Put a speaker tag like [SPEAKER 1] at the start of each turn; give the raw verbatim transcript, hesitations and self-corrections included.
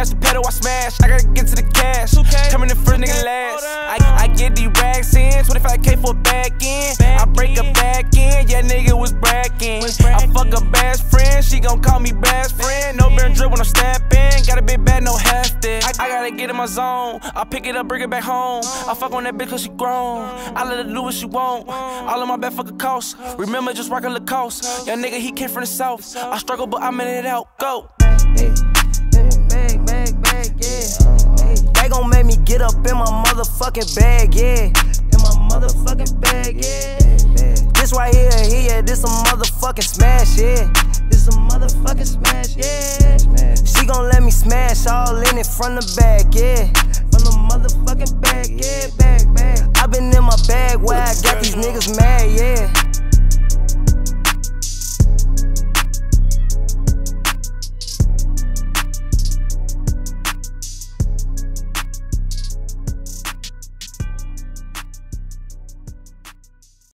[SPEAKER 1] smash, the pedal I smash. I gotta get to the cash. Coming in first, nigga last. I, I get these racks in, twenty-five K for a back end. I break a back end, yeah, nigga was bragging. I fuck a best friend, she gon' call me best friend. No burn drip when I'm stepping, got a big bag, no hefty. I, I gotta get in my zone, I pick it up, bring it back home. I fuck on that bitch cause she grown, I let her do what she want. All of my bad fucking cost, remember just rockin' Lacoste. Young nigga, he came from the south, I struggle but I'm in it out, go.
[SPEAKER 2] Hey, bag, bag, bag, yeah. Hey, they gon' make me get up in my motherfucking bag, yeah. In my motherfucking bag, yeah. This right here, here, this a motherfucking smash, yeah. This a motherfucking smash, yeah. She gon' let me smash all in it from the back, yeah. From the motherfucking bag, yeah, bag, bag. I been in my bag where I got these niggas mad, yeah.